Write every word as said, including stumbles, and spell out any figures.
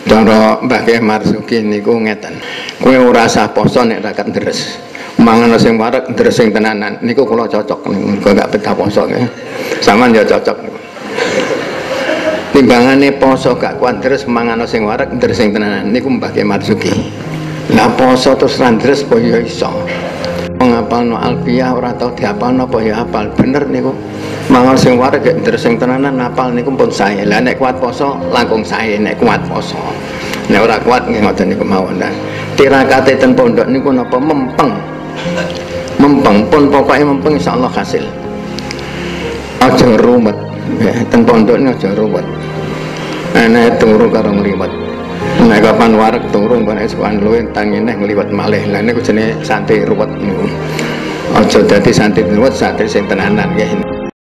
Cara Mbah Kyai Marzuki niku ngeten. Kowe ora sah poso nek ra deres. Mangan sing wareg deres sing tenanan niku kula cocok niku gak betah poso ya. Saman ya cocok. Timbangane poso gak kuat deres mangan sing wareg deres sing tenanan niku Mbah Kyai Marzuki. Lah poso terus ra deres apa ya iso. Ngapalno alfiah ora tau diapalno apa ya apal. Bener niku. Mangan sing wareg gak deres sing tenanan apal niku pun sae. Lah nek kuat poso langkung sae nek kuat poso. Nek ora kuat nggih ngoten niku mawon. Tirakate ten pondok niku napa mempeng. Mempeng pun pokoknya mempeng insyaallah hasil. Aja rumet. Ya, ten pondok ini aja rumet. Nek turu karo ngliwet. Nek kapan wareg turu kok nek sowan luwih tangine ngliwet malih. Lah niku jenenge santri ruwet niku. Aja dadi santri ruwet, santri sing tenanan nggih.